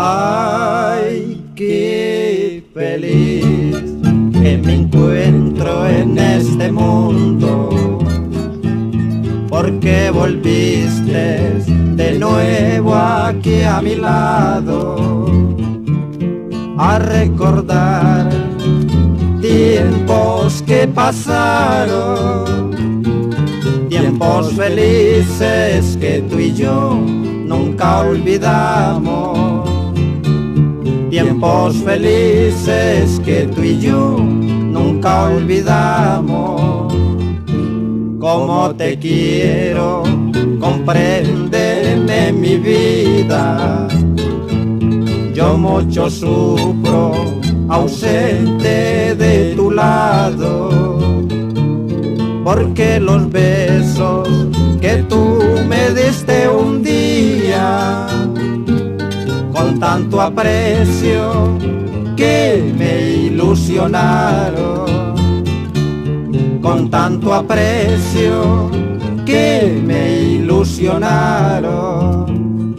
Ay, qué feliz que me encuentro en este mundo, porque volviste de nuevo aquí a mi lado, a recordar tiempos que pasaron, tiempos felices que tú y yo nunca olvidamos, tiempos felices que tú y yo nunca olvidamos. Cómo te quiero, compréndeme mi vida, yo mucho sufro ausente de tu lado, porque los besos que tú me diste un día con tanto aprecio que me ilusionaron, con tanto aprecio que me ilusionaron.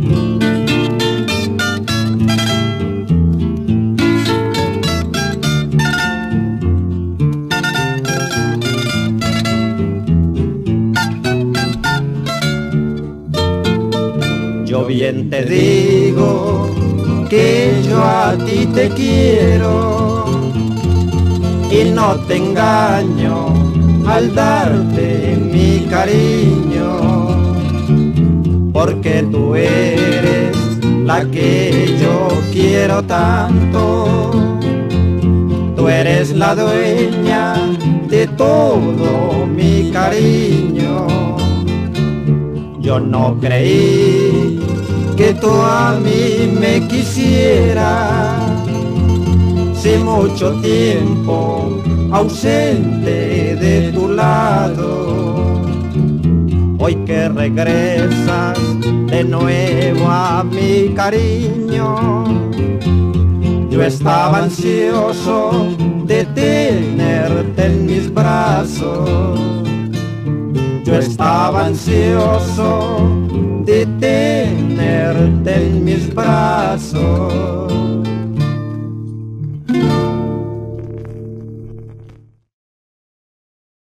Yo bien te digo que yo a ti te quiero y no te engaño al darte mi cariño, porque tú eres la que yo quiero tanto, tú eres la dueña de todo mi cariño. Yo no creí que tú a mí me quisieras, si mucho tiempo ausente de tu lado. Hoy que regresas de nuevo a mi cariño, yo estaba ansioso de tenerte en mis brazos, yo estaba ansioso de tenerte en mis brazos.